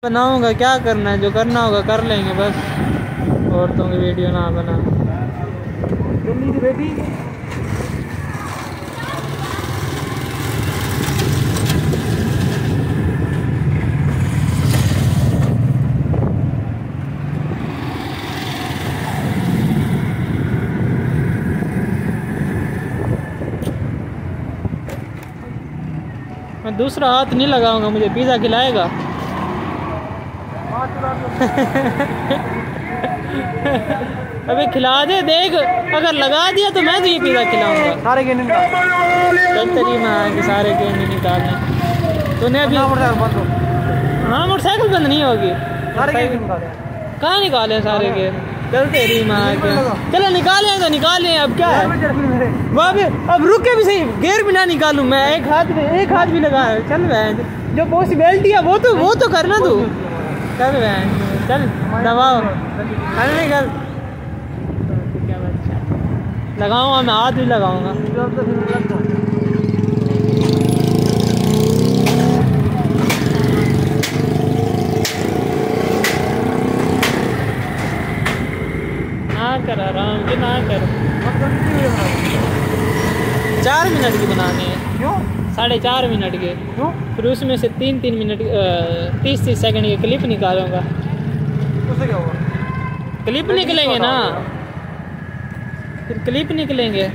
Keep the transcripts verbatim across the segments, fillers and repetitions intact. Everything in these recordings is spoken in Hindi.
बनाऊंगा, क्या करना है, जो करना होगा कर लेंगे बस। औरतों की वीडियो ना बना। बेटी मैं दूसरा हाथ नहीं लगाऊंगा, मुझे पिज़्ज़ा खिलाएगा। अबे खिला दे, देख अगर लगा दिया तो मैं तुझे पिज़्ज़ा खिलाऊंगा। सारे गेंद तरी में आए कि सारे गेंद निकालने। तूने अभी हाँ मोटरसाइकिल बंद नहीं होगी। कहाँ निकाले सारे गेंद? चल तेरी माँ के, चलो निकाले तो निकाले, अब क्या है वहाँ पे। अब रुक के भी सही, गेयर भी ना निकालूं मैं, एक हाथ में एक हाथ भी लगा है। चल बहन, जो पॉसिबिलिटी है वो तो वो तो करना तू। चल बहन चल दबाओ, चल निकल। लगाऊंगा मैं, हाथ भी लगाऊंगा। ना कर आराम से, ना कर। चार मिनट की बनानी है। क्यों? साढ़े चार मिनट के। क्यों? फिर उसमें से तीन तीन मिनट तीस तीस सेकंड के क्लिप निकालूंगा। उससे क्या होगा? क्लिप निकलेंगे ना, फिर क्लिप निकलेंगे।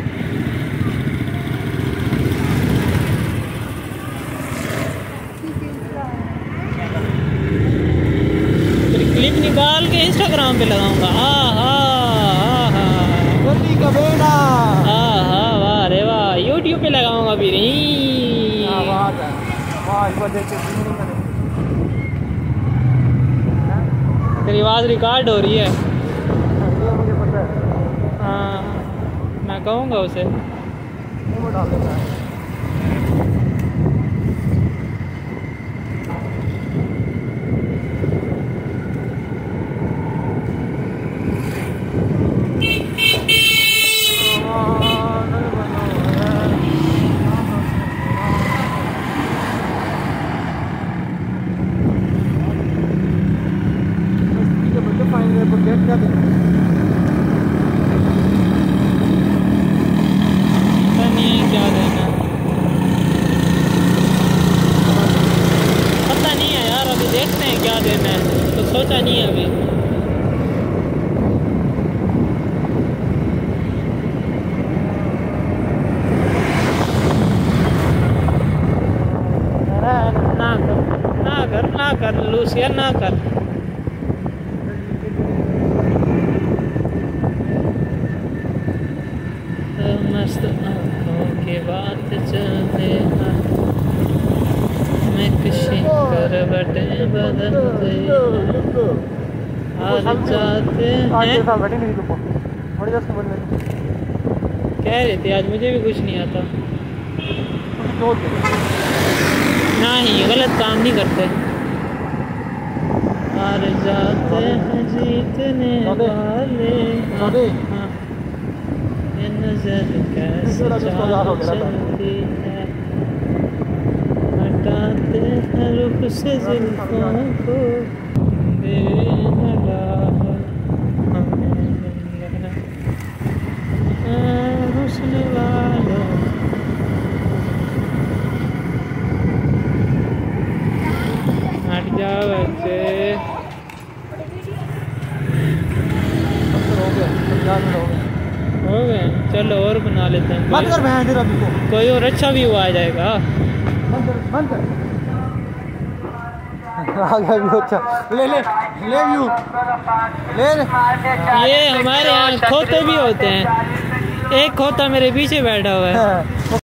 फिर क्लिप निकाल के इंस्टाग्राम पे लगाऊंगा। हाँ हाँ हाँ गली का बेटा। हाँ हाँ वाह रे वाह, यूट्यूब पे लगाऊंगा फिर। तेरी आवाज़ रिकॉर्ड हो रही है। मुझे पता है। हाँ मैं कहूँगा उसे। वो डाल देता है। क्या नहीं है क्या देना, पता नहीं है यार, अभी देखते हैं क्या देना है, तो सोचा नहीं है अभी। ना कर ना कर ना कर लूसिया, ना कर। मस्त आँखों की बात चले मैं किसी करवटे बदलते हार जाते हैं। कह रही थी आज मुझे भी कुछ नहीं आता। नहीं गलत काम नहीं करते। हार जाते हैं जीतने वाले। हाँ नजर कैसे चलती है, हटाते हैं रुख से जुल्फों को, हुस्न वालों हट जाओ बच्चे। हो गए, चलो और बना लेते हैं। बंद कर बहन तेरा को। कोई और अच्छा व्यू आ जाएगा। बंद कर बंद कर। आ गया व्यू अच्छा। ले ले ले व्यू ले ले। ये हमारे यहाँ खोते भी होते हैं। एक खोता मेरे पीछे बैठा हुआ है।